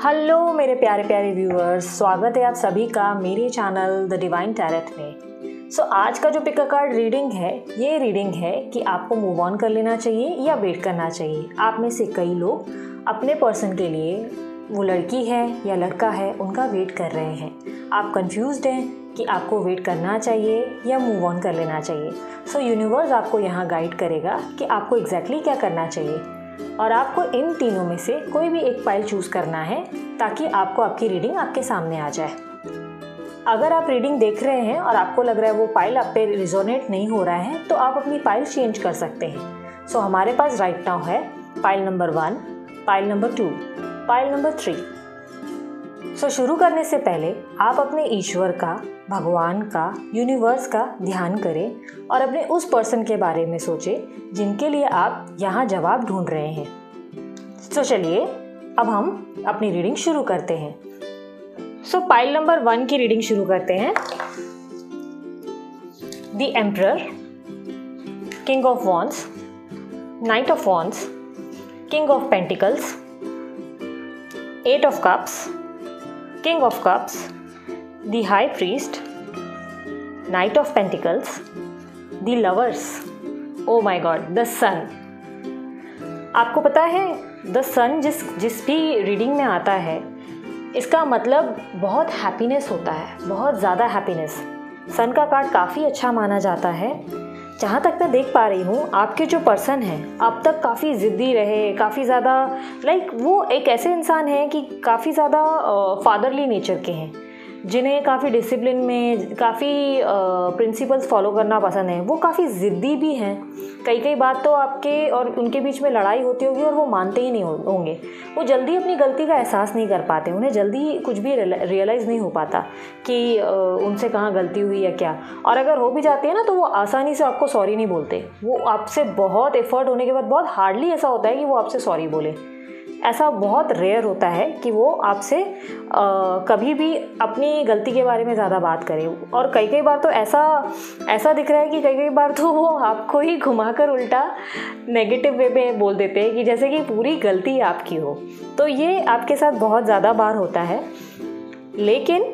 Hello मेरे प्यारे प्यारे व्यूअर्स, स्वागत है आप सभी का मेरे चैनल द डिवाइन टैरेट में। आज का जो पिक अ कार्ड रीडिंग है, ये रीडिंग है कि आपको मूव ऑन कर लेना चाहिए या वेट करना चाहिए। आप में से कई लोग अपने पर्सन के लिए, वो लड़की है या लड़का है, उनका वेट कर रहे हैं। आप कंफ्यूज्ड हैं कि आपको वेट करना चाहिए या मूव ऑन कर लेना चाहिए। यूनिवर्स आपको यहाँ गाइड करेगा कि आपको एग्जैक्टली क्या करना चाहिए, और आपको इन तीनों में से कोई भी एक पाइल चूज़ करना है ताकि आपको आपकी रीडिंग आपके सामने आ जाए। अगर आप रीडिंग देख रहे हैं और आपको लग रहा है वो पाइल आप पे रिजोनेट नहीं हो रहा है, तो आप अपनी पाइल चेंज कर सकते हैं। हमारे पास राइट नाउ है pile number 1, pile number 2, pile number 3। शुरू करने से पहले आप अपने ईश्वर का, भगवान का, यूनिवर्स का ध्यान करें और अपने उस पर्सन के बारे में सोचें जिनके लिए आप यहाँ जवाब ढूंढ रहे हैं। चलिए अब हम अपनी रीडिंग शुरू करते हैं। पाइल नंबर 1 की रीडिंग शुरू करते हैं। The emperor, king of wands, knight of wands, king of pentacles, 8 of cups, King of Cups, the High Priest, Knight of Pentacles, the Lovers, oh my God, the Sun। आपको पता है the सन जिस भी reading में आता है, इसका मतलब बहुत हैप्पीनेस होता है, बहुत ज़्यादा हैप्पीनेस। सन का कार्ड काफ़ी अच्छा माना जाता है। जहाँ तक मैं देख पा रही हूँ, आपके जो पर्सन हैं अब तक काफ़ी ज़िद्दी रहे, काफ़ी ज़्यादा वो एक ऐसे इंसान हैं कि काफ़ी ज़्यादा फादरली नेचर के हैं, जिन्हें काफ़ी डिसिप्लिन में, काफ़ी प्रिंसिपल्स फॉलो करना पसंद है। वो काफ़ी ज़िद्दी भी हैं। कई बात तो आपके और उनके बीच में लड़ाई होती होगी और वो मानते ही नहीं होंगे। वो जल्दी अपनी गलती का एहसास नहीं कर पाते, उन्हें जल्दी कुछ भी रियलाइज़ नहीं हो पाता कि उनसे कहाँ गलती हुई या क्या। और अगर हो भी जाती है ना, तो वो आसानी से आपको सॉरी नहीं बोलते। वो आपसे बहुत एफर्ट होने के बाद बहुत हार्डली ऐसा होता है कि वो आपसे सॉरी बोले। ऐसा बहुत रेयर होता है कि वो आपसे कभी भी अपनी गलती के बारे में ज़्यादा बात करें। और कई बार तो ऐसा दिख रहा है कि कई बार तो वो आपको ही घुमाकर उल्टा नेगेटिव वे में बोल देते हैं कि जैसे कि पूरी गलती आपकी हो। तो ये आपके साथ बहुत ज़्यादा बार होता है। लेकिन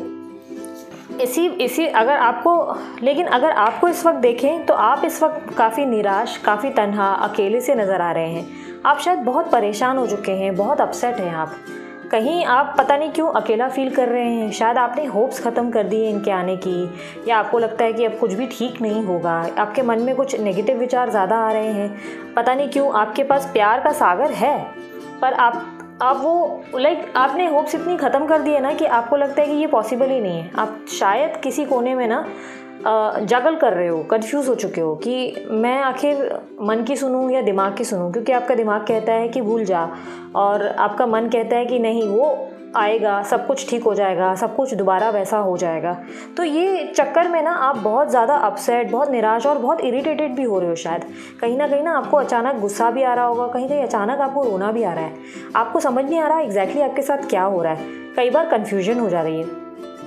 अगर आपको इस वक्त देखें तो आप इस वक्त काफ़ी निराश, काफ़ी तन्हा, अकेले से नज़र आ रहे हैं। आप शायद बहुत परेशान हो चुके हैं, बहुत अपसेट हैं आप। कहीं आप पता नहीं क्यों अकेला फील कर रहे हैं। शायद आपने होप्स ख़त्म कर दिए इनके आने की, या आपको लगता है कि अब कुछ भी ठीक नहीं होगा। आपके मन में कुछ नेगेटिव विचार ज़्यादा आ रहे हैं। पता नहीं क्यों आपके पास प्यार का सागर है, पर आप वो आपने होप्स इतनी ख़त्म कर दी है ना कि आपको लगता है कि ये पॉसिबल ही नहीं है। आप शायद किसी कोने में ना जगल कर रहे हो, कंफ्यूज हो चुके हो कि मैं आखिर मन की सुनूं या दिमाग की सुनूं, क्योंकि आपका दिमाग कहता है कि भूल जा और आपका मन कहता है कि नहीं, वो आएगा, सब कुछ ठीक हो जाएगा, सब कुछ दोबारा वैसा हो जाएगा। तो ये चक्कर में ना आप बहुत ज़्यादा अपसेट, बहुत निराश और बहुत इरिटेटेड भी हो रहे हो। शायद कहीं ना आपको अचानक गुस्सा भी आ रहा होगा, कहीं अचानक आपको रोना भी आ रहा है। आपको समझ नहीं आ रहा एग्जैक्टली आपके साथ क्या हो रहा है। कई बार कन्फ्यूजन हो जा रही है।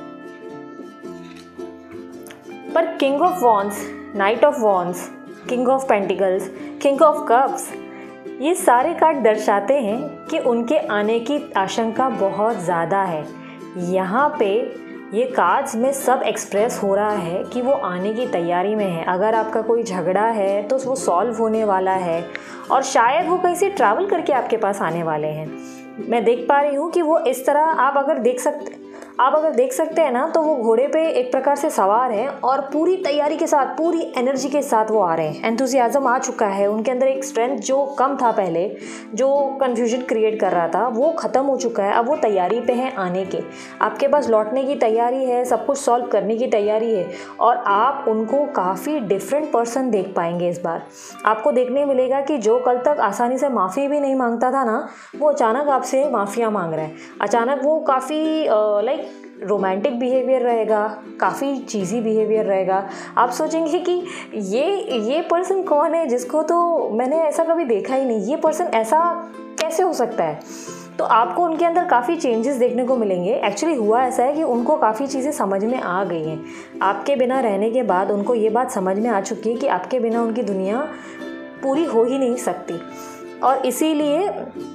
पर king of wands, knight of wands, king of pentacles, king of cups, ये सारे कार्ड दर्शाते हैं कि उनके आने की आशंका बहुत ज़्यादा है। यहाँ पे ये कार्ड्स में सब एक्सप्रेस हो रहा है कि वो आने की तैयारी में है। अगर आपका कोई झगड़ा है तो वो सॉल्व होने वाला है, और शायद वो कहीं से ट्रैवल करके आपके पास आने वाले हैं। मैं देख पा रही हूँ कि वो इस तरह, आप अगर देख सकते हैं ना, तो वो घोड़े पे एक प्रकार से सवार हैं और पूरी तैयारी के साथ, पूरी एनर्जी के साथ वो आ रहे हैं। एंथुसियाज्म आ चुका है उनके अंदर। एक स्ट्रेंथ जो कम था पहले, जो कन्फ्यूजन क्रिएट कर रहा था, वो ख़त्म हो चुका है। अब वो तैयारी पे हैं आने के। आपके पास लौटने की तैयारी है, सब कुछ सॉल्व करने की तैयारी है, और आप उनको काफ़ी डिफरेंट पर्सन देख पाएंगे इस बार। आपको देखने मिलेगा कि जो कल तक आसानी से माफ़ी भी नहीं मांगता था ना, वो अचानक आपसे माफ़िया मांग रहा है। अचानक वो काफ़ी रोमांटिक बिहेवियर रहेगा, काफ़ी चीज़ी बिहेवियर रहेगा। आप सोचेंगे कि ये पर्सन कौन है जिसको तो मैंने ऐसा कभी देखा ही नहीं, ये पर्सन ऐसा कैसे हो सकता है। तो आपको उनके अंदर काफ़ी चेंजेस देखने को मिलेंगे। एक्चुअली हुआ ऐसा है कि उनको काफ़ी चीज़ें समझ में आ गई हैं। आपके बिना रहने के बाद उनको ये बात समझ में आ चुकी है कि आपके बिना उनकी दुनिया पूरी हो ही नहीं सकती, और इसीलिए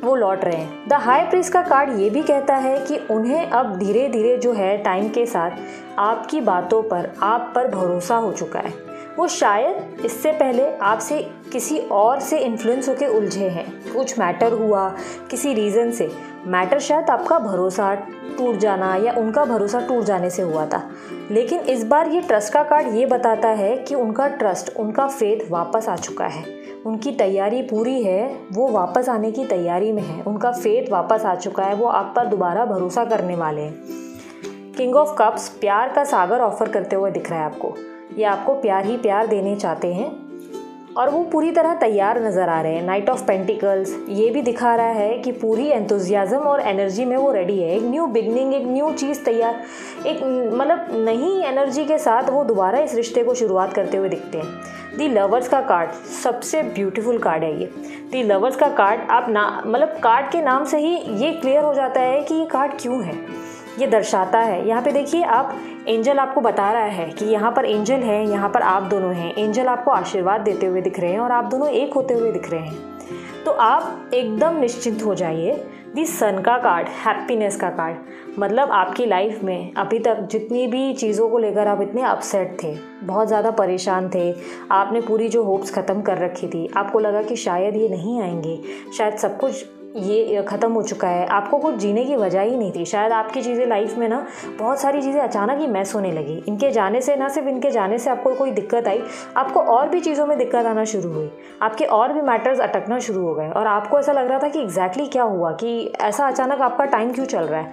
वो लौट रहे हैं। द हाई प्रीस्ट का कार्ड ये भी कहता है कि उन्हें अब धीरे धीरे जो है टाइम के साथ आपकी बातों पर, आप पर भरोसा हो चुका है। वो शायद इससे पहले आपसे किसी और से इन्फ्लुएंस होकर उलझे हैं, कुछ मैटर हुआ किसी रीज़न से, मैटर शायद आपका भरोसा टूट जाना या उनका भरोसा टूट जाने से हुआ था। लेकिन इस बार ये ट्रस्ट का कार्ड ये बताता है कि उनका ट्रस्ट, उनका फेथ वापस आ चुका है, उनकी तैयारी पूरी है, वो वापस आने की तैयारी में है, उनका फेथ वापस आ चुका है, वो आप पर दोबारा भरोसा करने वाले हैं। किंग ऑफ कप्स प्यार का सागर ऑफर करते हुए दिख रहा है आपको, ये आपको प्यार ही प्यार देने चाहते हैं और वो पूरी तरह तैयार नज़र आ रहे हैं। नाइट ऑफ पेंटिकल्स ये भी दिखा रहा है कि पूरी एंथुजियाज्म और एनर्जी में वो रेडी है, एक न्यू बिगनिंग, एक न्यू चीज़ तैयार, एक मतलब नई एनर्जी के साथ वो दोबारा इस रिश्ते को शुरुआत करते हुए दिखते हैं। दी लवर्स का कार्ड सबसे ब्यूटीफुल कार्ड है ये। दी लवर्स का कार्ड आप मतलब कार्ड के नाम से ही ये क्लियर हो जाता है कि ये कार्ड क्यों है। ये दर्शाता है, यहाँ पे देखिए आप, एंजल आपको बता रहा है कि यहाँ पर एंजल है, यहाँ पर आप दोनों हैं। एंजल आपको आशीर्वाद देते हुए दिख रहे हैं और आप दोनों एक होते हुए दिख रहे हैं। तो आप एकदम निश्चिंत हो जाइए। दी सन का कार्ड हैप्पीनेस का कार्ड, मतलब आपकी लाइफ में अभी तक जितनी भी चीज़ों को लेकर आप इतने अपसेट थे, बहुत ज़्यादा परेशान थे, आपने पूरी जो होप्स ख़त्म कर रखी थी, आपको लगा कि शायद ये नहीं आएंगे, शायद सब कुछ ये ख़त्म हो चुका है, आपको कुछ जीने की वजह ही नहीं थी, शायद आपकी चीज़ें लाइफ में ना बहुत सारी चीज़ें अचानक ही मैस होने लगी। इनके जाने से, ना सिर्फ इनके जाने से आपको कोई दिक्कत आई, आपको और भी चीज़ों में दिक्कत आना शुरू हुई, आपके और भी मैटर्स अटकना शुरू हो गए और आपको ऐसा लग रहा था कि एग्जैक्टली क्या हुआ, कि ऐसा अचानक आपका टाइम क्यों चल रहा है।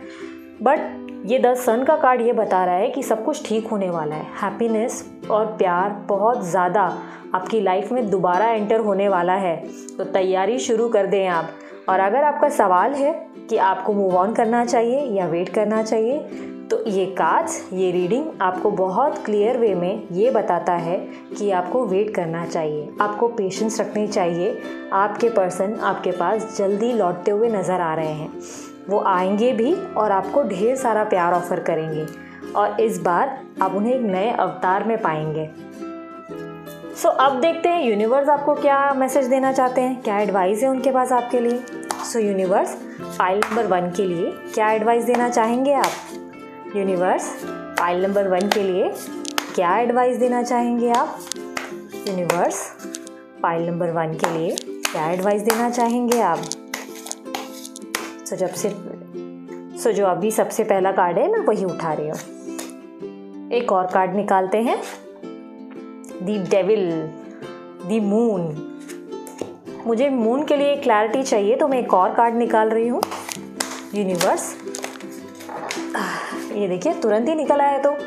बट ये द सन का कार्ड ये बता रहा है कि सब कुछ ठीक होने वाला है। हैप्पीनेस और प्यार बहुत ज़्यादा आपकी लाइफ में दोबारा एंटर होने वाला है, तो तैयारी शुरू कर दें आप। और अगर आपका सवाल है कि आपको मूव ऑन करना चाहिए या वेट करना चाहिए, तो ये कार्ड्स, ये रीडिंग आपको बहुत क्लियर वे में ये बताता है कि आपको वेट करना चाहिए, आपको पेशेंस रखनी चाहिए। आपके पर्सन आपके पास जल्दी लौटते हुए नज़र आ रहे हैं, वो आएंगे भी और आपको ढेर सारा प्यार ऑफ़र करेंगे और इस बार आप उन्हें एक नए अवतार में पाएंगे। सो अब देखते हैं यूनिवर्स आपको क्या मैसेज देना चाहते हैं, क्या एडवाइस है उनके पास आपके लिए। सो यूनिवर्स फाइल नंबर 1 के लिए क्या एडवाइस देना चाहेंगे आप। यूनिवर्स फाइल नंबर 1 के लिए क्या एडवाइस देना चाहेंगे आप। यूनिवर्स फाइल नंबर 1 के लिए क्या एडवाइस देना चाहेंगे आप। सो जो अभी सबसे पहला कार्ड है मैं वही उठा रही हूँ। एक और कार्ड निकालते हैं, दी डेविल, दी मून। मुझे मून के लिए क्लैरिटी चाहिए तो मैं एक और कार्ड निकाल रही हूँ। यूनिवर्स, ये देखिए तुरंत ही निकल आया। तो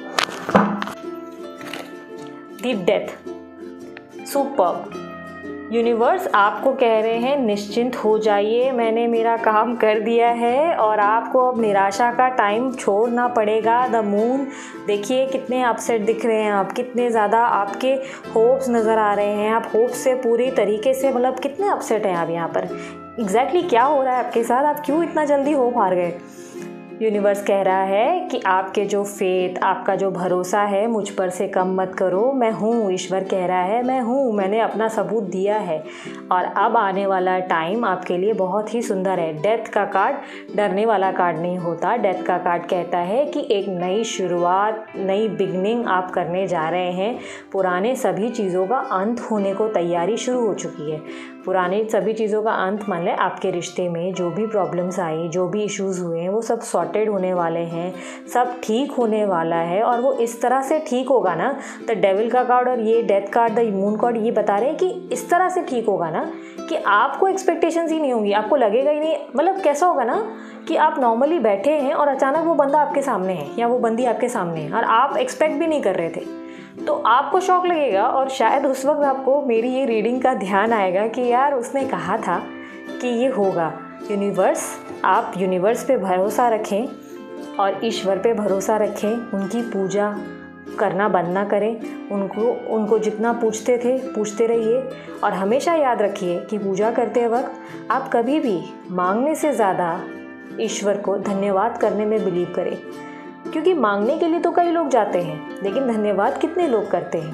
दी डेथ, सुपर्ब। यूनिवर्स आपको कह रहे हैं निश्चिंत हो जाइए, मैंने मेरा काम कर दिया है और आपको अब निराशा का टाइम छोड़ना पड़ेगा। द मून, देखिए कितने अपसेट दिख रहे हैं आप, कितने ज़्यादा आपके होप्स नज़र आ रहे हैं, आप होप्स से पूरी तरीके से, मतलब कितने अपसेट हैं आप यहाँ पर। एग्जैक्टली क्या हो रहा है आपके साथ, आप क्यों इतना जल्दी होप हार गए। यूनिवर्स कह रहा है कि आपके जो फेथ, आपका जो भरोसा है मुझ पर से कम मत करो, मैं हूँ। ईश्वर कह रहा है मैं हूँ, मैंने अपना सबूत दिया है और अब आने वाला टाइम आपके लिए बहुत ही सुंदर है। डेथ का कार्ड डरने वाला कार्ड नहीं होता। डेथ का कार्ड कहता है कि एक नई शुरुआत, नई बिगनिंग आप करने जा रहे हैं। पुराने सभी चीज़ों का अंत होने को तैयारी शुरू हो चुकी है। पुराने सभी चीज़ों का अंत मान लें, आपके रिश्ते में जो भी प्रॉब्लम्स आई, जो भी इश्यूज़ हुए हैं, वो सब सॉर्टेड होने वाले हैं, सब ठीक होने वाला है। और वो इस तरह से ठीक होगा ना, द डेविल का कार्ड और ये death card, the moon card ये बता रहे हैं कि इस तरह से ठीक होगा ना कि आपको एक्सपेक्टेशंस ही नहीं होंगी, आपको लगेगा ही नहीं। मतलब कैसा होगा ना कि आप नॉर्मली बैठे हैं और अचानक वो बंदा आपके सामने है या वो बंदी आपके सामने है और आप एक्सपेक्ट भी नहीं कर रहे थे, तो आपको शौक लगेगा और शायद उस वक्त आपको मेरी ये रीडिंग का ध्यान आएगा कि यार उसने कहा था कि ये होगा। यूनिवर्स, आप यूनिवर्स पे भरोसा रखें और ईश्वर पे भरोसा रखें, उनकी पूजा करना बंद ना करें। उनको जितना पूछते थे पूछते रहिए और हमेशा याद रखिए कि पूजा करते वक्त आप कभी भी मांगने से ज़्यादा ईश्वर को धन्यवाद करने में बिलीव करें, क्योंकि मांगने के लिए तो कई लोग जाते हैं लेकिन धन्यवाद कितने लोग करते हैं।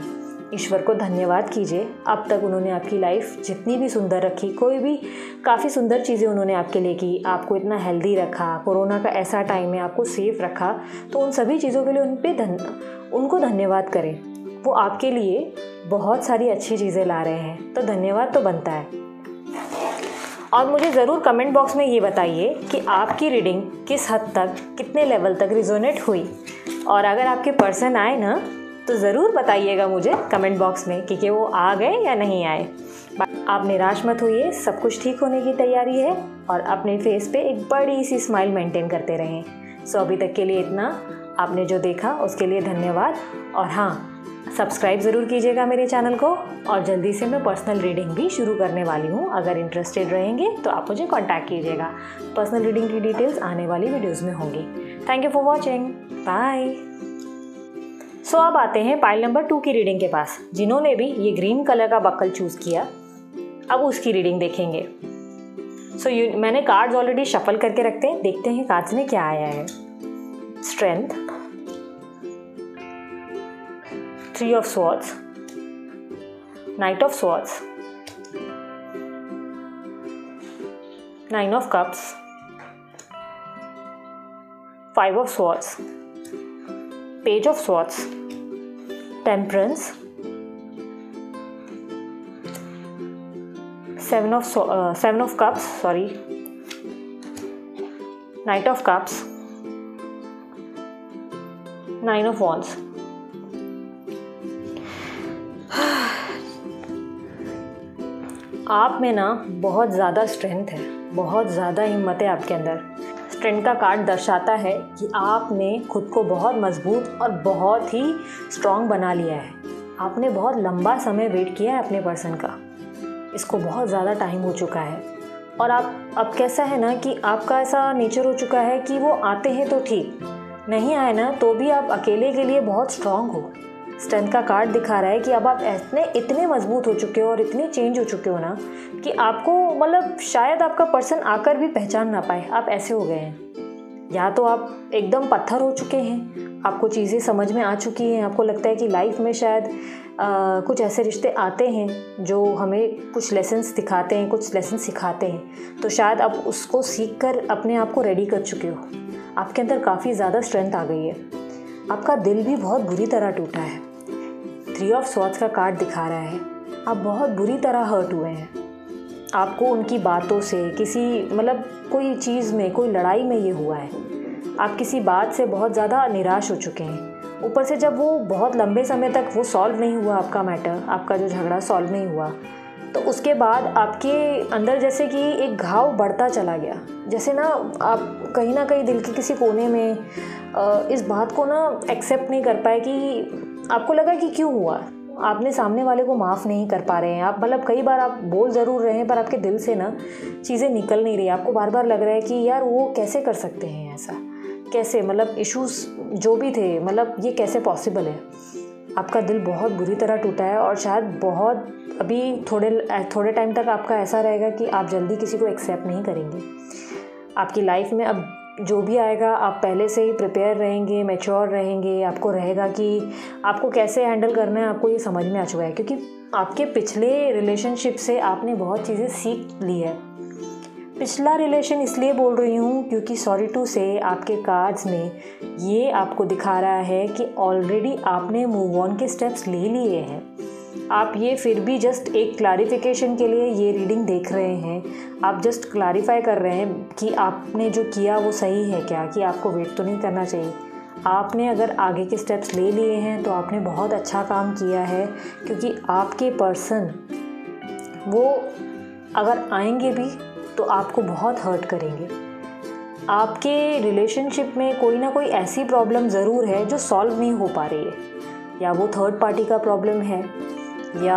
ईश्वर को धन्यवाद कीजिए। अब तक उन्होंने आपकी लाइफ जितनी भी सुंदर रखी, कोई भी काफ़ी सुंदर चीज़ें उन्होंने आपके लिए की, आपको इतना हेल्दी रखा, कोरोना का ऐसा टाइम में आपको सेफ रखा, तो उन सभी चीज़ों के लिए उनको धन्यवाद करें। वो आपके लिए बहुत सारी अच्छी चीज़ें ला रहे हैं, तो धन्यवाद तो बनता है। और मुझे ज़रूर कमेंट बॉक्स में ये बताइए कि आपकी रीडिंग किस हद तक, कितने लेवल तक रिजोनेट हुई। और अगर आपके पर्सन आए ना, तो ज़रूर बताइएगा मुझे कमेंट बॉक्स में कि वो आ गए या नहीं आए। आप निराश मत होइए, सब कुछ ठीक होने की तैयारी है। और अपने फेस पे एक बड़ी सी स्माइल मेंटेन करते रहें। सो अभी तक के लिए इतना, आपने जो देखा उसके लिए धन्यवाद। और हाँ, सब्सक्राइब ज़रूर कीजिएगा मेरे चैनल को। और जल्दी से मैं पर्सनल रीडिंग भी शुरू करने वाली हूँ। अगर इंटरेस्टेड रहेंगे तो आप मुझे कांटेक्ट कीजिएगा। पर्सनल रीडिंग की डिटेल्स आने वाली वीडियोज़ में होंगी। Thank you for watching, bye. So अब आते हैं पाइल नंबर 2 की रीडिंग के पास। जिन्होंने भी ये ग्रीन कलर का बक्कल चूज़ किया, अब उसकी रीडिंग देखेंगे। मैंने कार्ड्स ऑलरेडी शफल करके रखते हैं, देखते हैं कार्ड्स में क्या आया है। Strength, 3 of swords, knight of swords, 9 of cups, 5 of swords, page of swords, temperance, 7 of cups, Knight of cups, 9 of wands। आप में ना बहुत ज़्यादा स्ट्रेंथ है, बहुत ज़्यादा हिम्मत है आपके अंदर। स्ट्रेंथ का कार्ड दर्शाता है कि आपने खुद को बहुत मजबूत और बहुत ही स्ट्रॉन्ग बना लिया है। आपने बहुत लंबा समय वेट किया है अपने पर्सन का, इसको बहुत ज़्यादा टाइम हो चुका है। और आप अब कैसा है ना कि आपका ऐसा नेचर हो चुका है कि वो आते हैं तो ठीक, नहीं आए ना तो भी आप अकेले के लिए बहुत स्ट्रॉन्ग हो। स्ट्रेंथ का कार्ड दिखा रहा है कि अब आप इतने मजबूत हो चुके हो और इतने चेंज हो चुके हो ना कि आपको मतलब शायद आपका पर्सन आकर भी पहचान ना पाए, आप ऐसे हो गए हैं। या तो आप एकदम पत्थर हो चुके हैं, आपको चीज़ें समझ में आ चुकी हैं, आपको लगता है कि लाइफ में शायद कुछ ऐसे रिश्ते आते हैं जो हमें कुछ लेसन्स दिखाते हैं, कुछ लेसन सिखाते हैं, तो शायद आप उसको सीख कर अपने आप को रेडी कर चुके हो। आपके अंदर काफ़ी ज़्यादा स्ट्रेंथ आ गई है। आपका दिल भी बहुत बुरी तरह टूटा है। 3 ऑफ स्वॉर्ड्स का कार्ड दिखा रहा है आप बहुत बुरी तरह हर्ट हुए हैं। आपको उनकी बातों से किसी मतलब कोई चीज़ में, कोई लड़ाई में ये हुआ है। आप किसी बात से बहुत ज़्यादा निराश हो चुके हैं। ऊपर से जब वो बहुत लंबे समय तक वो सॉल्व नहीं हुआ, आपका मैटर, आपका जो झगड़ा सॉल्व नहीं हुआ, तो उसके बाद आपके अंदर जैसे कि एक घाव बढ़ता चला गया। जैसे ना आप कहीं ना कहीं दिल के किसी कोने में इस बात को ना एक्सेप्ट नहीं कर पाए कि आपको लगा कि क्यों हुआ। आपने सामने वाले को माफ़ नहीं कर पा रहे हैं। आप मतलब कई बार आप बोल ज़रूर रहे हैं पर आपके दिल से ना चीज़ें निकल नहीं रही। आपको बार बार लग रहा है कि यार वो कैसे कर सकते हैं ऐसा, कैसे, मतलब इश्यूज़ जो भी थे, मतलब ये कैसे पॉसिबल है। आपका दिल बहुत बुरी तरह टूटा है और शायद बहुत अभी थोड़े टाइम तक आपका ऐसा रहेगा कि आप जल्दी किसी को एक्सेप्ट नहीं करेंगे। आपकी लाइफ में अब जो भी आएगा आप पहले से ही प्रिपेयर रहेंगे, मैच्योर रहेंगे। आपको रहेगा कि आपको कैसे हैंडल करना है, आपको ये समझ में आ चुका है, क्योंकि आपके पिछले रिलेशनशिप से आपने बहुत चीज़ें सीख ली है। पिछला रिलेशन इसलिए बोल रही हूँ क्योंकि सॉरी टू से आपके कार्ड्स में ये आपको दिखा रहा है कि ऑलरेडी आपने मूव ऑन के स्टेप्स ले लिए हैं। आप ये फिर भी जस्ट एक क्लैरिफिकेशन के लिए ये रीडिंग देख रहे हैं। आप जस्ट क्लैरिफाई कर रहे हैं कि आपने जो किया वो सही है क्या, कि आपको वेट तो नहीं करना चाहिए। आपने अगर आगे के स्टेप्स ले लिए हैं तो आपने बहुत अच्छा काम किया है, क्योंकि आपके पर्सन वो अगर आएंगे भी तो आपको बहुत हर्ट करेंगे। आपके रिलेशनशिप में कोई ना कोई ऐसी प्रॉब्लम ज़रूर है जो सॉल्व नहीं हो पा रही है, या वो थर्ड पार्टी का प्रॉब्लम है, या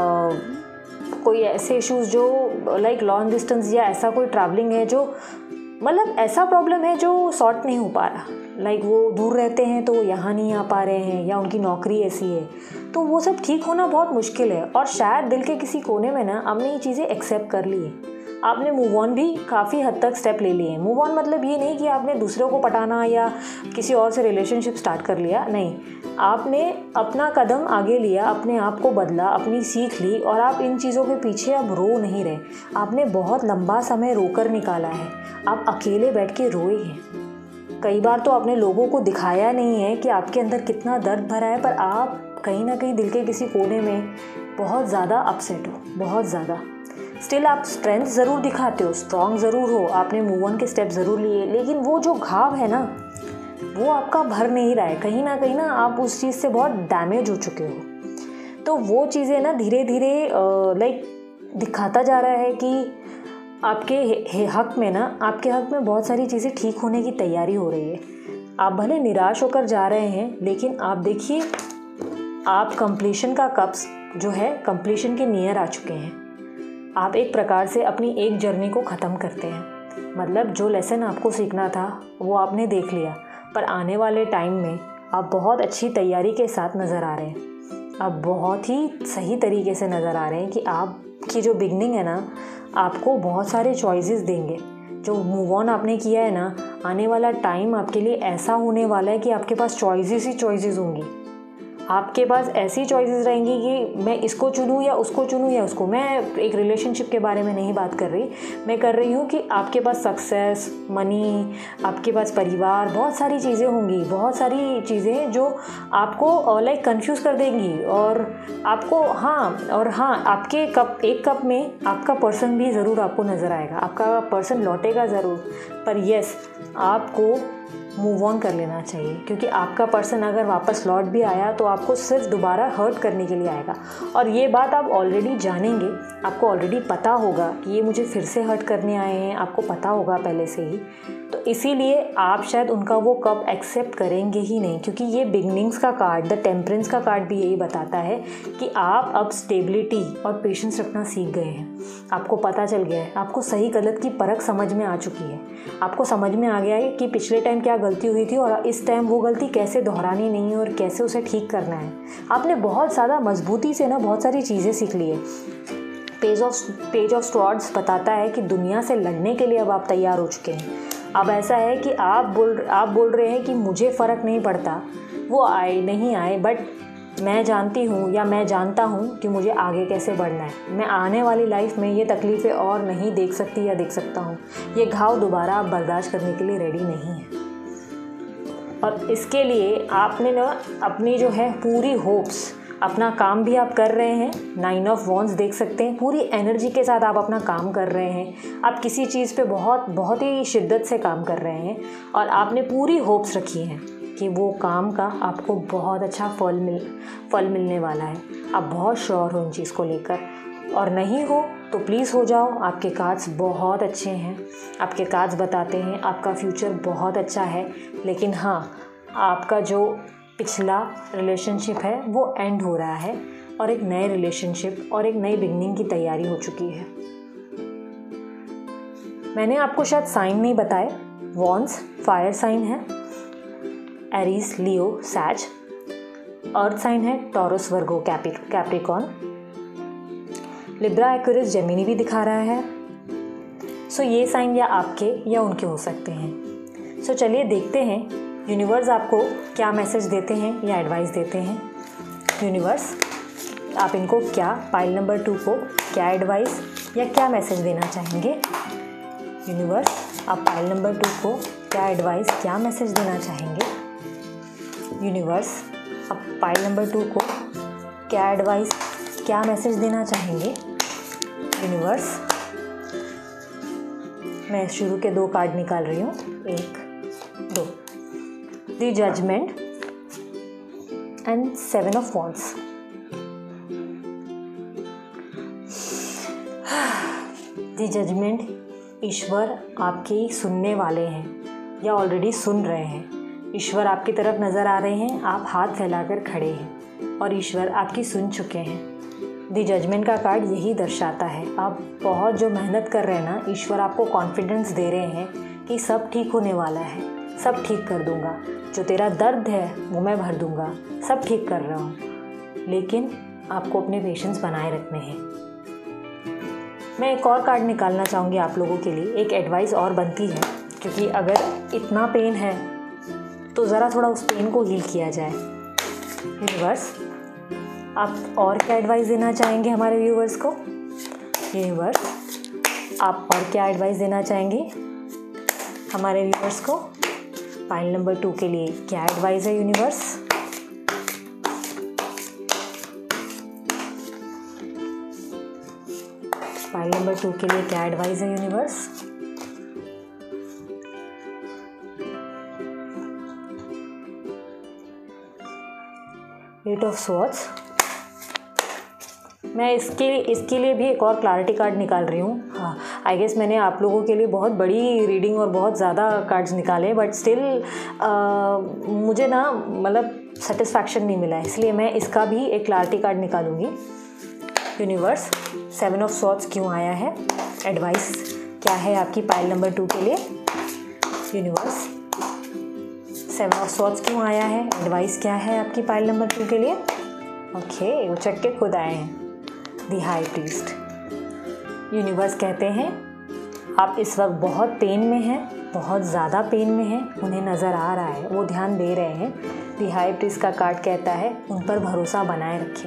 कोई ऐसे इश्यूज़ जो लाइक लॉन्ग डिस्टेंस, या ऐसा कोई ट्रैवलिंग है जो मतलब ऐसा प्रॉब्लम है जो सॉर्ट नहीं हो पा रहा। लाइक वो दूर रहते हैं तो यहाँ नहीं आ पा रहे हैं, या उनकी नौकरी ऐसी है, तो वो सब ठीक होना बहुत मुश्किल है। और शायद दिल के किसी कोने में ना हमने ये चीज़ें एक्सेप्ट कर ली है, आपने मूव ऑन भी काफ़ी हद तक स्टेप ले लिए हैं। मूव ऑन मतलब ये नहीं कि आपने दूसरों को पटाना या किसी और से रिलेशनशिप स्टार्ट कर लिया, नहीं, आपने अपना कदम आगे लिया, अपने आप को बदला, अपनी सीख ली और आप इन चीज़ों के पीछे अब रो नहीं रहे। आपने बहुत लंबा समय रोकर निकाला है, आप अकेले बैठ के रोए हैं। कई बार तो आपने लोगों को दिखाया नहीं है कि आपके अंदर कितना दर्द भरा है, पर आप कहीं ना कहीं दिल के किसी कोने में बहुत ज़्यादा अपसेट हो, बहुत ज़्यादा। स्टिल आप स्ट्रेंथ ज़रूर दिखाते हो, स्ट्रॉन्ग ज़रूर हो, आपने मूव ऑन के स्टेप ज़रूर लिए, लेकिन वो जो घाव है ना, वो आपका भर नहीं रहा है। कहीं ना आप उस चीज़ से बहुत डैमेज हो चुके हो। तो वो चीज़ें ना धीरे धीरे दिखाता जा रहा है कि आपके हक़ में ना, आपके हक़ में बहुत सारी चीज़ें ठीक होने की तैयारी हो रही है। आप भले निराश होकर जा रहे हैं, लेकिन आप देखिए, आप कंप्लीशन का कप्स जो है कंप्लीशन के नियर आ चुके हैं। आप एक प्रकार से अपनी एक जर्नी को ख़त्म करते हैं। मतलब जो लेसन आपको सीखना था वो आपने देख लिया, पर आने वाले टाइम में आप बहुत अच्छी तैयारी के साथ नज़र आ रहे हैं। आप बहुत ही सही तरीके से नज़र आ रहे हैं कि आपकी जो बिगनिंग है ना, आपको बहुत सारे चॉइसेस देंगे। जो मूव ऑन आपने किया है ना, आने वाला टाइम आपके लिए ऐसा होने वाला है कि आपके पास चॉइसेस ही चॉइसेस होंगी। आपके पास ऐसी चॉइसेस रहेंगी कि मैं इसको चुनूँ या उसको चुनूँ या उसको। मैं एक रिलेशनशिप के बारे में नहीं बात कर रही, मैं कर रही हूँ कि आपके पास सक्सेस, मनी, आपके पास परिवार, बहुत सारी चीज़ें होंगी, बहुत सारी चीज़ें जो आपको लाइक कंफ्यूज कर देंगी। और आपको आपके एक कप में आपका पर्सन भी ज़रूर आपको नज़र आएगा, आपका पर्सन लौटेगा ज़रूर। पर यस, आपको मूव ऑन कर लेना चाहिए, क्योंकि आपका पर्सन अगर वापस लौट भी आया तो आपको सिर्फ दोबारा हर्ट करने के लिए आएगा। और ये बात आप ऑलरेडी जानेंगे, आपको ऑलरेडी पता होगा कि ये मुझे फिर से हर्ट करने आए हैं, आपको पता होगा पहले से ही। तो इसीलिए आप शायद उनका वो कब एक्सेप्ट करेंगे ही नहीं, क्योंकि ये बिगनिंग्स का कार्ड, द टेम्परेंस का कार्ड भी यही बताता है कि आप अब स्टेबिलिटी और पेशेंस रखना सीख गए हैं। आपको पता चल गया है, आपको सही गलत की परख समझ में आ चुकी है। आपको समझ में आ गया है कि पिछले टाइम क्या गलती हुई थी और इस टाइम वो गलती कैसे दोहरानी नहीं है और कैसे उसे ठीक करना है। आपने बहुत ज़्यादा मजबूती से ना बहुत सारी चीज़ें सीख ली है। पेज ऑफ स्वॉर्ड्स बताता है कि दुनिया से लड़ने के लिए अब आप तैयार हो चुके हैं। अब ऐसा है कि आप बोल रहे हैं कि मुझे फ़र्क नहीं पड़ता वो आए नहीं आए, बट मैं जानती हूँ या मैं जानता हूँ कि मुझे आगे कैसे बढ़ना है। मैं आने वाली लाइफ में ये तकलीफ़ें और नहीं देख सकती या देख सकता हूँ। ये घाव दोबारा आप बर्दाश्त करने के लिए रेडी नहीं है। और इसके लिए आपने ना अपनी जो है पूरी होप्स, अपना काम भी आप कर रहे हैं। 9 ऑफ वॉन्ड्स देख सकते हैं, पूरी एनर्जी के साथ आप अपना काम कर रहे हैं। आप किसी चीज़ पे बहुत ही शिद्दत से काम कर रहे हैं और आपने पूरी होप्स रखी हैं कि वो काम का आपको बहुत अच्छा फल मिलने वाला है। आप बहुत श्योर हो इन चीज़ को लेकर, और नहीं हो तो प्लीज़ हो जाओ। आपके कार्ड्स बहुत अच्छे हैं, आपके कार्ड्स बताते हैं आपका फ्यूचर बहुत अच्छा है। लेकिन हाँ, आपका जो पिछला रिलेशनशिप है वो एंड हो रहा है और एक नए रिलेशनशिप और एक नई बिगनिंग की तैयारी हो चुकी है। मैंने आपको शायद साइन नहीं बताए। वॉन्ड्स फायर साइन है, Aries, Leo, Sag. Earth sign है Taurus, Virgo, Capricorn. Libra, Aquarius, Gemini भी दिखा रहा है। सो ये साइन या आपके या उनके हो सकते हैं। सो चलिए देखते हैं यूनिवर्स आपको क्या मैसेज देते हैं या एडवाइस देते हैं। यूनिवर्स, आप इनको क्या, पाइल नंबर 2 को क्या एडवाइस या क्या मैसेज देना चाहेंगे। यूनिवर्स, आप पाइल नंबर 2 को क्या एडवाइस, क्या मैसेज देना चाहेंगे। यूनिवर्स, आप पाइल नंबर 2 को क्या एडवाइस, क्या मैसेज देना चाहेंगे। यूनिवर्स, मैं शुरू के 2 कार्ड निकाल रही हूँ, 1, 2। The judgement and 7 of wands. The judgement, ईश्वर आपके सुनने वाले हैं या ऑलरेडी सुन रहे हैं। ईश्वर आपकी तरफ नज़र आ रहे हैं, आप हाथ फैलाकर खड़े हैं और ईश्वर आपकी सुन चुके हैं। द जजमेंट का कार्ड यही दर्शाता है, आप बहुत जो मेहनत कर रहे हैं ना, ईश्वर आपको कॉन्फिडेंस दे रहे हैं कि सब ठीक होने वाला है, सब ठीक कर दूंगा। जो तेरा दर्द है वो मैं भर दूंगा, सब ठीक कर रहा हूँ। लेकिन आपको अपने पेशेंस बनाए रखने हैं। मैं एक और कार्ड निकालना चाहूँगी आप लोगों के लिए। एक एडवाइस और बनती है, क्योंकि अगर इतना पेन है तो ज़रा थोड़ा उस पेन को हील किया जाए। यूनिवर्स, आप और क्या एडवाइस देना चाहेंगे हमारे व्यूवर्स को? यूनिवर्स, आप और क्या एडवाइस देना चाहेंगे हमारे व्यूवर्स को? पाइल नंबर 2 के लिए क्या एडवाइस है यूनिवर्स? पाइल नंबर 2 के लिए क्या एडवाइस है यूनिवर्स? Eight of swords. मैं इसके लिए भी एक और क्लैरिटी कार्ड निकाल रही हूँ। हाँ, आई गेस मैंने आप लोगों के लिए बहुत बड़ी रीडिंग और बहुत ज़्यादा कार्ड्स निकाले, बट स्टिल मुझे ना मतलब सेटिस्फैक्शन नहीं मिला है, इसलिए मैं इसका भी एक क्लैरिटी कार्ड निकालूंगी। यूनिवर्स, 7 ऑफ स्वॉर्ड्स क्यों आया है? एडवाइस क्या है आपकी पाइल नंबर 2 के लिए? यूनिवर्स, 7 ऑफ स्वॉर्ड्स क्यों आया है? एडवाइस क्या है आपकी पाइल नंबर 2 के लिए? ओके, उचक के खुद आए हैं। The high priest. यूनिवर्स कहते हैं आप इस वक्त बहुत पेन में हैं, बहुत ज़्यादा पेन में हैं, उन्हें नज़र आ रहा है, वो ध्यान दे रहे हैं। द हाई प्रीस्ट का कार्ड कहता है उन पर भरोसा बनाए रखें।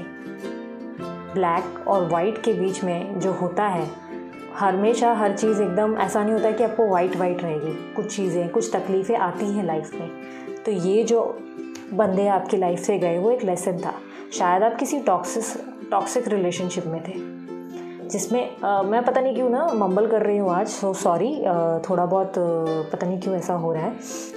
ब्लैक और वाइट के बीच में जो होता है, हमेशा हर चीज़ एकदम ऐसा नहीं होता है कि आपको वाइट रहेगी। कुछ चीज़ें, कुछ तकलीफ़ें आती हैं लाइफ में। तो ये जो बंदे आपकी लाइफ से गए वो एक लेसन था। शायद आप किसी टॉक्सिक रिलेशनशिप में थे, जिसमें मैं पता नहीं क्यों ना मम्बल कर रही हूँ आज, सो सॉरी, थोड़ा बहुत पता नहीं क्यों ऐसा हो रहा है।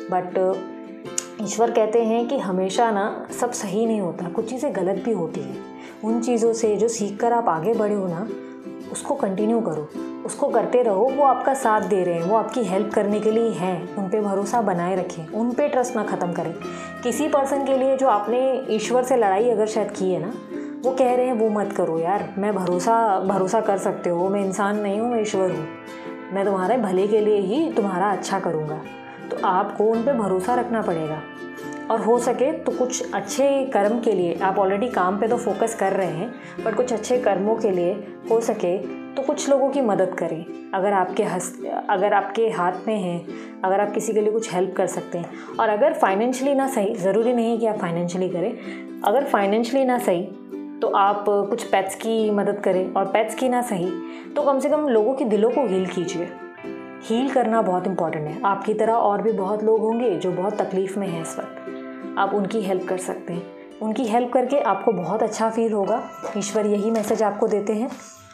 बट ईश्वर कहते हैं कि हमेशा ना सब सही नहीं होता, कुछ चीज़ें गलत भी होती हैं। उन चीज़ों से जो सीख कर आप आगे बढ़े हो ना, उसको कंटिन्यू करो, उसको करते रहो। वो आपका साथ दे रहे हैं, वो आपकी हेल्प करने के लिए हैं। उन पे भरोसा बनाए रखें, उन पे ट्रस्ट ना ख़त्म करें। किसी पर्सन के लिए जो आपने ईश्वर से लड़ाई अगर शायद की है ना, वो कह रहे हैं वो मत करो यार, मैं भरोसा कर सकते हो, मैं इंसान नहीं हूँ, मैं ईश्वर हूँ, मैं तुम्हारे भले के लिए ही तुम्हारा अच्छा करूँगा। तो आपको उन पे भरोसा रखना पड़ेगा। और हो सके तो कुछ अच्छे कर्म के लिए, आप ऑलरेडी काम पे तो फोकस कर रहे हैं, बट कुछ अच्छे कर्मों के लिए हो सके तो कुछ लोगों की मदद करें। अगर आपके हाथ में है, अगर आप किसी के लिए कुछ हेल्प कर सकते हैं। और अगर फाइनेंशियली ना सही, ज़रूरी नहीं है कि आप फाइनेंशियली करें, अगर फाइनेंशियली ना सही तो आप कुछ पेट्स की मदद करें, और पेट्स की ना सही तो कम से कम लोगों के दिलों को हील कीजिए। हील करना बहुत इंपॉर्टेंट है। आपकी तरह और भी बहुत लोग होंगे जो बहुत तकलीफ़ में हैं इस वक्त, आप उनकी हेल्प कर सकते हैं। उनकी हेल्प करके आपको बहुत अच्छा फील होगा। ईश्वर यही मैसेज आपको देते हैं।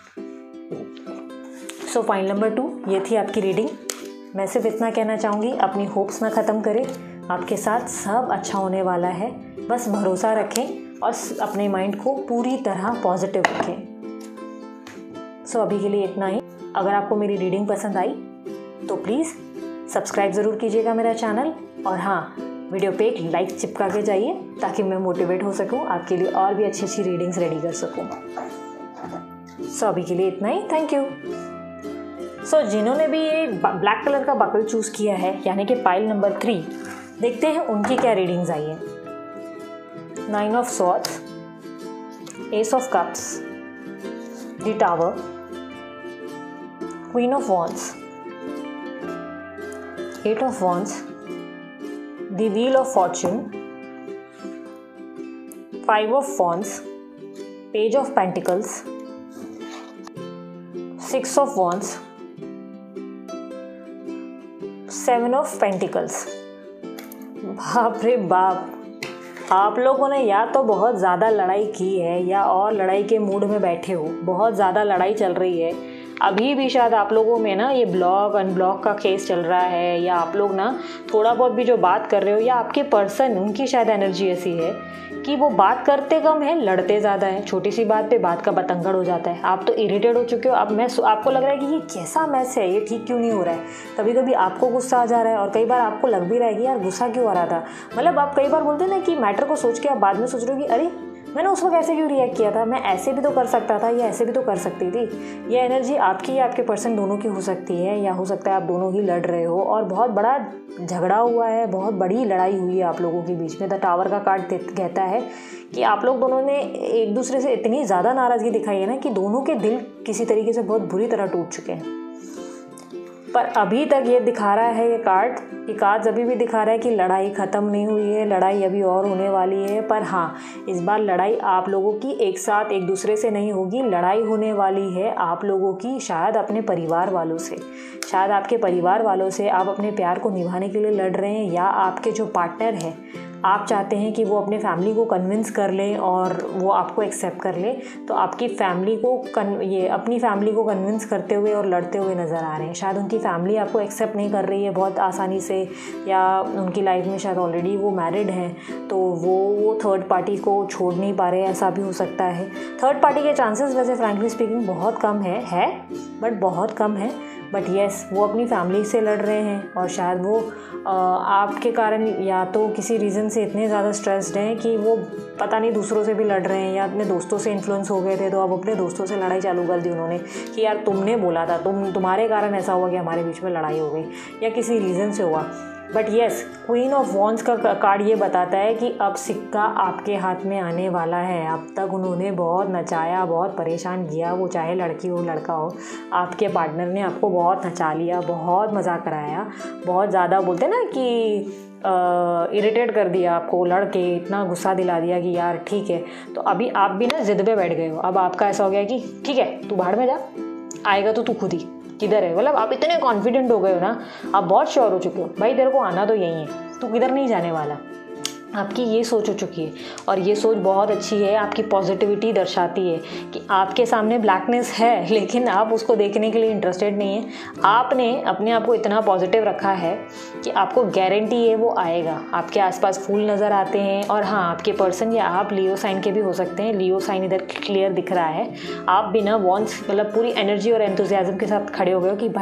सो पाइल नंबर 2, ये थी आपकी रीडिंग। मैं सिर्फ इतना कहना चाहूँगी, अपनी होप्स ना ख़त्म करें, आपके साथ सब अच्छा होने वाला है। बस भरोसा रखें और अपने माइंड को पूरी तरह पॉजिटिव रखें। सो अभी के लिए इतना ही। अगर आपको मेरी रीडिंग पसंद आई तो प्लीज़ सब्सक्राइब ज़रूर कीजिएगा मेरा चैनल, और हाँ, वीडियो पे एक लाइक चिपका के जाइए ताकि मैं मोटिवेट हो सकूं, आपके लिए और भी अच्छी अच्छी रीडिंग्स रेडी कर सकूं। सो अभी के लिए इतना ही। Thank you. सो जिन्होंने भी ये ब्लैक कलर का बकल चूज़ किया है, यानी कि पाइल नंबर 3, देखते हैं उनकी क्या रीडिंग्स आई है। 9 of swords, ace of cups, the tower, queen of wands, 8 of wands, the wheel of fortune, 5 of wands, page of pentacles, 6 of wands, 7 of pentacles. बाप रे बाप, आप लोगों ने या तो बहुत ज़्यादा लड़ाई की है या और लड़ाई के मूड में बैठे हो। बहुत ज़्यादा लड़ाई चल रही है अभी भी। शायद आप लोगों में ना ये ब्लॉक अनब्लॉक का केस चल रहा है, या आप लोग ना थोड़ा बहुत भी जो बात कर रहे हो, या आपके पर्सन, उनकी शायद एनर्जी ऐसी है कि वो बात करते कम है, लड़ते ज़्यादा है। छोटी सी बात पे बात का बतंगड़ हो जाता है। आप तो इरिटेट हो चुके हो। अब आपको लग रहा है कि ये कैसा मैस है, ये ठीक क्यों नहीं हो रहा है। कभी कभी आपको गुस्सा आ जा रहा है, और कई बार आपको लग भी रहा है कि यार गुस्सा क्यों आ रहा था। मतलब आप कई बार बोलते हैं ना कि मैटर को सोच के आप बाद में सोच रहे हो कि अरे मैंने उस वक्त ऐसे क्यों रिएक्ट किया था, मैं ऐसे भी तो कर सकता था या ऐसे भी तो कर सकती थी। ये एनर्जी आपकी या आपके पर्सन दोनों की हो सकती है, या हो सकता है आप दोनों ही लड़ रहे हो और बहुत बड़ा झगड़ा हुआ है, बहुत बड़ी लड़ाई हुई है आप लोगों के बीच में। द टावर का कार्ड कहता है कि आप लोग दोनों ने एक दूसरे से इतनी ज़्यादा नाराज़गी दिखाई है ना कि दोनों के दिल किसी तरीके से बहुत बुरी तरह टूट चुके हैं। पर अभी तक ये दिखा रहा है ये कार्ड अभी भी दिखा रहा है कि लड़ाई ख़त्म नहीं हुई है, लड़ाई अभी और होने वाली है। पर हाँ, इस बार लड़ाई आप लोगों की एक साथ एक दूसरे से नहीं होगी, लड़ाई होने वाली है आप लोगों की शायद अपने परिवार वालों से, शायद आपके परिवार वालों से। आप अपने प्यार को निभाने के लिए लड़ रहे हैं, या आपके जो पार्टनर है आप चाहते हैं कि वो अपने फैमिली को कन्विंस कर ले और वो आपको एक्सेप्ट कर ले। तो आपकी फैमिली को अपनी फैमिली को कन्विंस करते हुए और लड़ते हुए नज़र आ रहे हैं। शायद उनकी फैमिली आपको एक्सेप्ट नहीं कर रही है बहुत आसानी से, या उनकी लाइफ में शायद ऑलरेडी वो मैरिड हैं तो वो थर्ड पार्टी को छोड़ नहीं पा रहे हैं, ऐसा भी हो सकता है। थर्ड पार्टी के चांसेस वैसे फ्रैंकली स्पीकिंग बहुत कम है बट बहुत कम है। बट येस, वो अपनी फैमिली से लड़ रहे हैं और शायद वो आपके कारण या तो किसी रीज़न से इतने ज़्यादा स्ट्रेस्ड हैं कि वो पता नहीं दूसरों से भी लड़ रहे हैं, या अपने दोस्तों से इन्फ्लुएंस हो गए थे तो अब अपने दोस्तों से लड़ाई चालू कर दी उन्होंने कि यार तुमने बोला था, तुम्हारे कारण ऐसा हुआ कि हमारे बीच में लड़ाई हो गई, या किसी रीज़न से हुआ। But yes, queen of wands का कार्ड ये बताता है कि अब सिक्का आपके हाथ में आने वाला है। अब तक उन्होंने बहुत नचाया, बहुत परेशान किया, वो चाहे लड़की हो लड़का हो, आपके पार्टनर ने आपको बहुत नचा लिया, बहुत मजाक कराया, बहुत ज़्यादा बोलते ना कि इरिटेट कर दिया आपको, लड़के इतना गुस्सा दिला दिया कि यार ठीक है। तो अभी आप भी ना जिद पे बैठ गए हो। अब आपका ऐसा हो गया कि ठीक है तू बाहर में जा, आएगा तो तू खुद ही, किधर है, मतलब आप इतने कॉन्फिडेंट हो गए हो ना, आप बहुत श्योर हो चुके हो भाई तेरे को आना तो यही है, तू किधर नहीं जाने वाला। आपकी ये सोच हो चुकी है और ये सोच बहुत अच्छी है, आपकी पॉजिटिविटी दर्शाती है कि आपके सामने ब्लैकनेस है लेकिन आप उसको देखने के लिए इंटरेस्टेड नहीं है। आपने अपने आप को इतना पॉजिटिव रखा है कि आपको गारंटी है वो आएगा। आपके आसपास फूल नज़र आते हैं। और हाँ, आपके पर्सन या आप लियो साइन के भी हो सकते हैं। लियो साइन इधर क्लियर दिख रहा है। आप बिना वॉन्ट्स मतलब पूरी एनर्जी और एंथुसियाज्म के साथ खड़े हो गए हो कि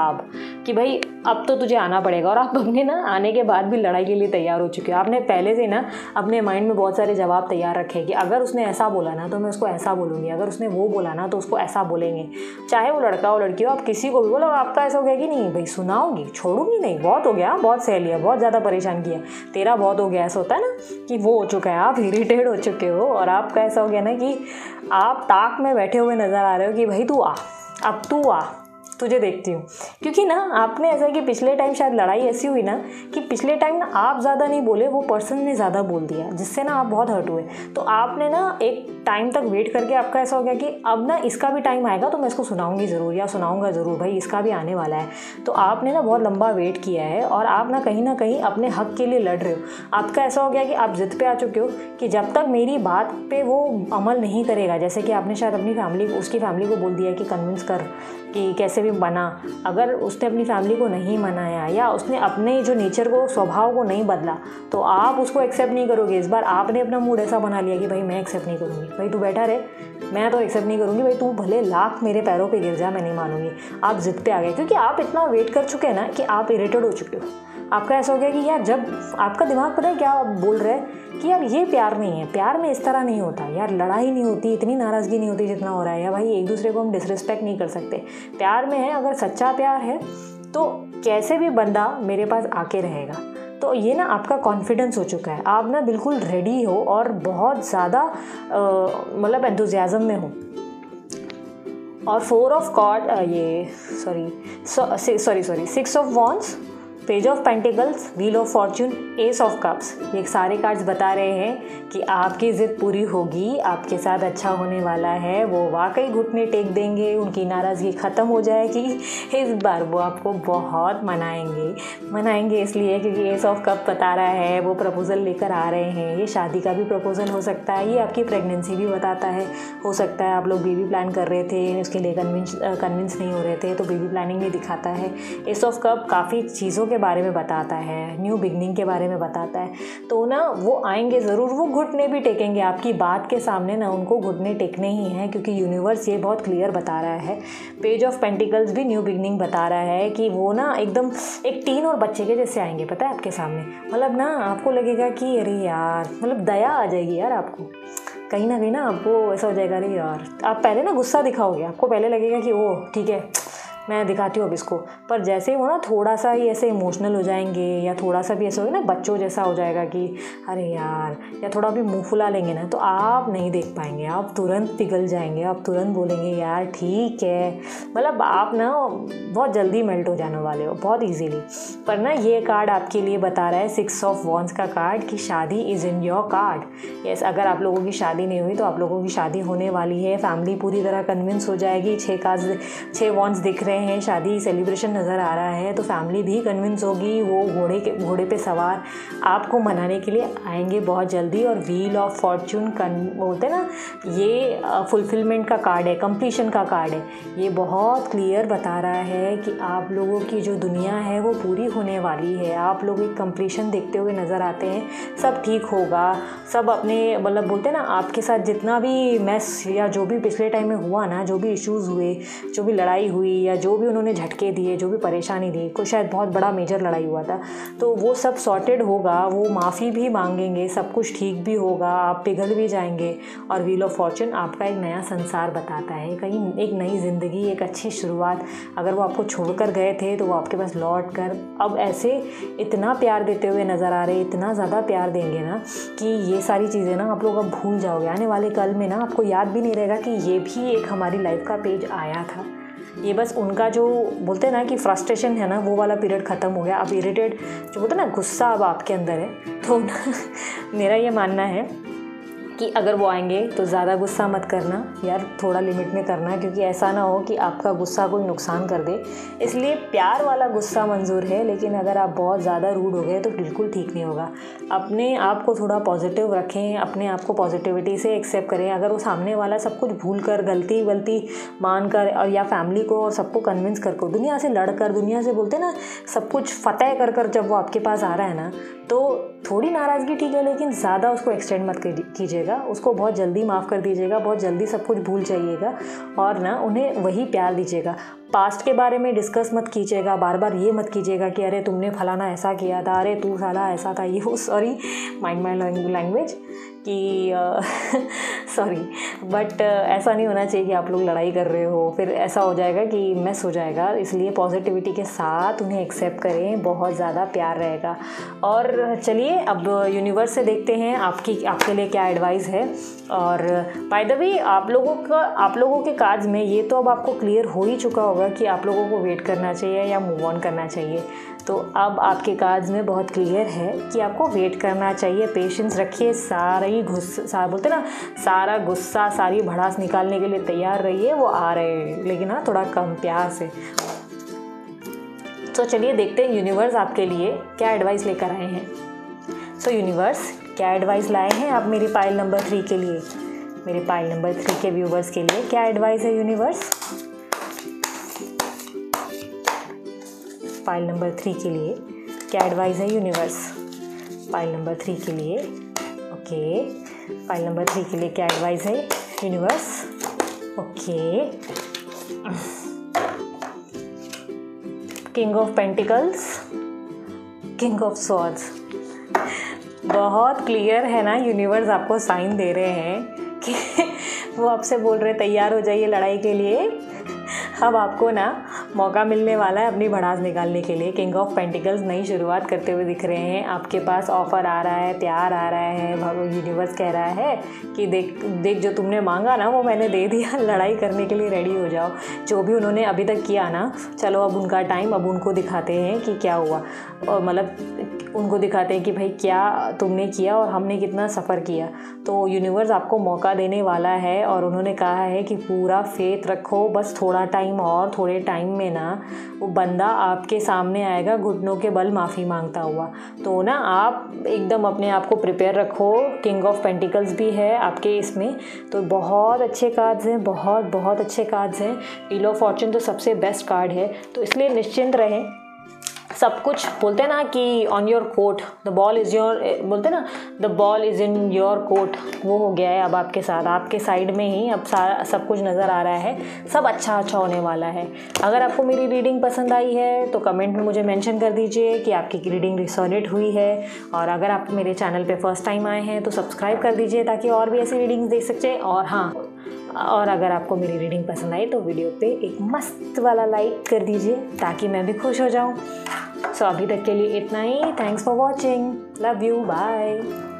भाई अब तो तुझे आना पड़ेगा। और आप अपने ना आने के बाद भी लड़ाई के लिए तैयार हो चुके हो। आपने पहले से ना अपने माइंड में बहुत सारे जवाब तैयार रखे कि अगर उसने ऐसा बोला ना तो मैं उसको ऐसा बोलूँगी, अगर उसने वो बोला ना तो उसको ऐसा बोलेंगे। चाहे वो लड़का हो लड़की हो, आप किसी को भी बोलो, आपका ऐसा हो गया कि नहीं भाई सुनाऊंगी, छोड़ूंगी नहीं, बहुत हो गया, बहुत सह लिया, बहुत ज़्यादा परेशान किया, तेरा बहुत हो गया। ऐसा होता है ना कि वो हो चुका है, आप इरिटेट हो चुके हो और आपका ऐसा हो गया ना कि आप ताक में बैठे हुए नज़र आ रहे हो कि भाई तू आ, अब तू आ, तुझे देखती हूँ। क्योंकि ना आपने ऐसा कि पिछले टाइम शायद लड़ाई ऐसी हुई ना कि पिछले टाइम ना आप ज़्यादा नहीं बोले, वो पर्सन ने ज़्यादा बोल दिया, जिससे ना आप बहुत हर्ट हुए। तो आपने ना एक टाइम तक वेट करके आपका ऐसा हो गया कि अब ना इसका भी टाइम आएगा तो मैं इसको सुनाऊंगी ज़रूर या सुनाऊंगा ज़रूर, भाई इसका भी आने वाला है। तो आपने ना बहुत लंबा वेट किया है और आप ना कहीं अपने हक के लिए लड़ रहे हो। आपका ऐसा हो गया कि आप जिद पे आ चुके हो कि जब तक मेरी बात पे वो अमल नहीं करेगा, जैसे कि आपने शायद अपनी उसकी फैमिली को बोल दिया कि कन्विंस कर कि कैसे भी बना, अगर उसने अपनी फैमिली को नहीं मनाया या उसने अपने जो नेचर को, स्वभाव को नहीं बदला, तो आप उसको एक्सेप्ट नहीं करोगे। इस बार आपने अपना मूड ऐसा बना लिया कि भाई मैं एक्सेप्ट नहीं करूँगी, भाई तू बैठा रहे, मैं तो एक्सेप्ट नहीं करूँगी, भाई तू भले लाख मेरे पैरों पे गिर जा, मैं नहीं मानूंगी। आप जिद पे आ गए क्योंकि आप इतना वेट कर चुके हैं ना कि आप इरिटेट हो चुके हो। आपका ऐसा हो गया कि यार, जब आपका दिमाग पता है क्या बोल रहा है कि यार ये प्यार नहीं है, प्यार में इस तरह नहीं होता यार, लड़ाई नहीं होती, इतनी नाराज़गी नहीं होती जितना हो रहा है, या भाई एक दूसरे को हम डिसरिस्पेक्ट नहीं कर सकते। प्यार में है, अगर सच्चा प्यार है तो कैसे भी बंदा मेरे पास आके रहेगा। तो ये ना आपका कॉन्फिडेंस हो चुका है, आप ना बिल्कुल रेडी हो और बहुत ज़्यादा मतलब एंथुसियाज्म में हो। और 4 of cord six of wands, page of pentacles, wheel of fortune, ace of cups, ये सारे कार्ड्स बता रहे हैं कि आपकी ज़िद पूरी होगी, आपके साथ अच्छा होने वाला है। वो वाकई घुटने टेक देंगे, उनकी नाराज़गी ख़त्म हो जाएगी। इस बार वो आपको बहुत मनाएंगे इसलिए क्योंकि एस ऑफ कप बता रहा है वो प्रपोज़ल लेकर आ रहे हैं। ये शादी का भी प्रपोज़ल हो सकता है, ये आपकी प्रेगनेंसी भी बताता है। हो सकता है आप लोग बेबी प्लान कर रहे थे, उसके लिए कन्विंस नहीं हो रहे थे, तो बेबी प्लानिंग भी दिखाता है। एस ऑफ कप काफ़ी चीज़ों के बारे में बताता है, न्यू बिगनिंग के बारे में बताता है। तो ना वो आएंगे ज़रूर, वो घुटने भी टेकेंगे आपकी बात के सामने ना, उनको घुटने टेकने ही हैं क्योंकि यूनिवर्स ये बहुत क्लियर बता रहा है। पेज ऑफ पेंटिकल्स भी न्यू बिगनिंग बता रहा है कि वो ना एकदम एक टीन और बच्चे के जैसे आएंगे, पता है आपके सामने। मतलब ना आपको लगेगा कि अरे यार, मतलब दया आ जाएगी यार आपको कहीं ना कहीं ना आपको ऐसा हो जाएगा, अरे यार, आप पहले ना गुस्सा दिखाओगे, आपको पहले लगेगा कि ओ ठीक है मैं दिखाती हूँ अब इसको, पर जैसे ही वो ना थोड़ा सा ही ऐसे इमोशनल हो जाएंगे या थोड़ा सा भी ऐसा होगा ना बच्चों जैसा हो जाएगा कि अरे यार, या थोड़ा भी मुंह फुला लेंगे ना, तो आप नहीं देख पाएंगे, आप तुरंत पिघल जाएंगे, आप तुरंत बोलेंगे यार ठीक है, मतलब आप ना बहुत जल्दी मेल्ट हो जाने वाले हो बहुत ईजीली। पर ना ये कार्ड आपके लिए बता रहा है 6 ऑफ वॉन्ड्स का कार्ड कि शादी is in your card. Yes, अगर आप लोगों की शादी नहीं हुई तो आप लोगों की शादी होने वाली है, फैमिली पूरी तरह कन्विंस हो जाएगी। 6 वॉन्ड्स दिख रहे हैं, शादी सेलिब्रेशन नज़र आ रहा है, तो फैमिली भी कन्विंस होगी, वो घोड़े पे सवार आपको मनाने के लिए आएंगे बहुत जल्दी। और व्हील ऑफ फॉर्चून बोलते हैं ना, ये फुलफिलमेंट का कार्ड है, कंप्लीशन का कार्ड है। ये बहुत क्लियर बता रहा है कि आप लोगों की जो दुनिया है वो पूरी होने वाली है, आप लोग एक कंप्लीशन देखते हुए नज़र आते हैं, सब ठीक होगा, सब अपने मतलब बोलते हैं ना, आपके साथ जितना भी मैस या जो भी पिछले टाइम में हुआ ना, जो भी इश्यूज़ हुए, जो भी लड़ाई हुई या जो भी उन्होंने झटके दिए, जो भी परेशानी दी, कोई शायद बहुत बड़ा मेजर लड़ाई हुआ था, तो वो सब सॉर्टेड होगा, वो माफ़ी भी मांगेंगे, सब कुछ ठीक भी होगा, आप पिघल भी जाएंगे। और व्हील ऑफ फॉर्चून आपका एक नया संसार बताता है, कहीं एक नई ज़िंदगी, एक अच्छी शुरुआत। अगर वो आपको छोड़कर गए थे तो वो आपके पास लौट कर अब ऐसे इतना प्यार देते हुए नज़र आ रहे, इतना ज़्यादा प्यार देंगे ना कि ये सारी चीज़ें ना आप लोग अब भूल जाओगे। आने वाले कल में ना आपको याद भी नहीं रहेगा कि ये भी एक हमारी लाइफ का पेज आया था। ये बस उनका जो बोलते हैं ना कि फ्रस्ट्रेशन है ना, वो वाला पीरियड ख़त्म हो गया। अब इरिटेट जो बोलते हैं ना, गुस्सा अब आपके अंदर है। तो मेरा ये मानना है कि अगर वो आएंगे तो ज़्यादा गुस्सा मत करना यार, थोड़ा लिमिट में करना, क्योंकि ऐसा ना हो कि आपका गुस्सा कोई नुकसान कर दे। इसलिए प्यार वाला गुस्सा मंजूर है, लेकिन अगर आप बहुत ज़्यादा रूड हो गए तो बिल्कुल ठीक नहीं होगा। अपने आप को थोड़ा पॉजिटिव रखें, अपने आप को पॉजिटिविटी से एक्सेप्ट करें। अगर वो सामने वाला सब कुछ भूल कर, गलती मान कर, और या फैमिली को और सबको कन्विंस कर को दुनिया से लड़ कर, दुनिया से बोलते ना सब कुछ फतेह कर कर जब वो आपके पास आ रहा है ना, तो थोड़ी नाराज़गी ठीक है, लेकिन ज़्यादा उसको एक्सटेंड मत कीजिएगा, उसको बहुत जल्दी माफ़ कर दीजिएगा, बहुत जल्दी सब कुछ भूल जाइएगा और ना उन्हें वही प्यार दीजिएगा। पास्ट के बारे में डिस्कस मत कीजिएगा, बार बार ये मत कीजिएगा कि अरे तुमने फलाना ऐसा किया था, अरे तू साला ऐसा था, ये वो सॉरी माइंड माई लैंग्वेज कि सॉरी, बट ऐसा नहीं होना चाहिए कि आप लोग लड़ाई कर रहे हो, फिर ऐसा हो जाएगा कि मिस हो जाएगा। इसलिए पॉजिटिविटी के साथ उन्हें एक्सेप्ट करें, बहुत ज़्यादा प्यार रहेगा। और चलिए अब यूनिवर्स से देखते हैं आपके लिए क्या एडवाइस है। और बाय द वे आप लोगों के कार्ड्स में ये तो अब आपको क्लियर हो ही चुका होगा कि आप लोगों को वेट करना चाहिए या मूव ऑन करना चाहिए। तो अब आपके कार्ड्स में बहुत क्लियर है कि आपको वेट करना चाहिए, पेशेंस रखिए, बोलते ना सारा गुस्सा, सारी भड़ास निकालने के लिए तैयार रहिए, वो आ रहे हैं, लेकिन हाँ थोड़ा कम प्यार से। तो चलिए देखते हैं यूनिवर्स आपके लिए क्या एडवाइस लेकर आए हैं। सो यूनिवर्स क्या एडवाइस लाए हैं आप मेरी पाइल नंबर 3 के लिए, मेरे पाइल नंबर 3 के व्यूवर्स के लिए क्या एडवाइस है यूनिवर्स। पाइल नंबर 3 के लिए क्या एडवाइस है यूनिवर्स, पाइल नंबर 3 के लिए, ओके, पाइल नंबर 3 के लिए क्या एडवाइस है universe, okay. King of pentacles, king of swords, बहुत क्लियर है ना, यूनिवर्स आपको साइन दे रहे हैं कि वो आपसे बोल रहे तैयार हो जाइए लड़ाई के लिए। अब आपको ना मौका मिलने वाला है अपनी भड़ास निकालने के लिए। किंग ऑफ पेंटिकल्स नई शुरुआत करते हुए दिख रहे हैं, आपके पास ऑफ़र आ रहा है, प्यार आ रहा है, यूनिवर्स कह रहा है कि देख जो तुमने मांगा ना वो मैंने दे दिया, लड़ाई करने के लिए रेडी हो जाओ। जो भी उन्होंने अभी तक किया ना, चलो अब उनका टाइम, अब उनको दिखाते हैं कि क्या हुआ, और मतलब उनको दिखाते हैं कि भाई क्या तुमने किया और हमने कितना सफ़र किया। तो यूनिवर्स आपको मौका देने वाला है और उन्होंने कहा है कि पूरा फेथ रखो, बस थोड़ा टाइम और, थोड़े टाइम में ना वो बंदा आपके सामने आएगा घुटनों के बल माफ़ी मांगता हुआ। तो ना आप एकदम अपने आप को प्रिपेयर रखो। किंग ऑफ पेंटिकल्स भी है आपके इसमें, तो बहुत अच्छे कार्ड्स हैं, बहुत अच्छे कार्ड्स हैं। व्हील ऑफ फॉर्चून तो सबसे बेस्ट कार्ड है, तो इसलिए निश्चिंत रहें, सब कुछ बोलते हैं ना कि on your court the ball is your, बोलते हैं ना the ball is in your court, वो हो गया है अब आपके साथ, आपके साइड में ही अब सारा सब कुछ नज़र आ रहा है, सब अच्छा अच्छा होने वाला है। अगर आपको मेरी रीडिंग पसंद आई है तो कमेंट में मुझे मेंशन कर दीजिए कि आपकी रीडिंग रिसोनेट हुई है, और अगर आप मेरे चैनल पे फर्स्ट टाइम आए हैं तो सब्सक्राइब कर दीजिए ताकि और भी ऐसी रीडिंग्स देख सकते। और हाँ, और अगर आपको मेरी रीडिंग पसंद आई तो वीडियो पे एक मस्त वाला लाइक कर दीजिए ताकि मैं भी खुश हो जाऊँ। सो अभी तक के लिए इतना ही। Thanks for watching, love you, bye.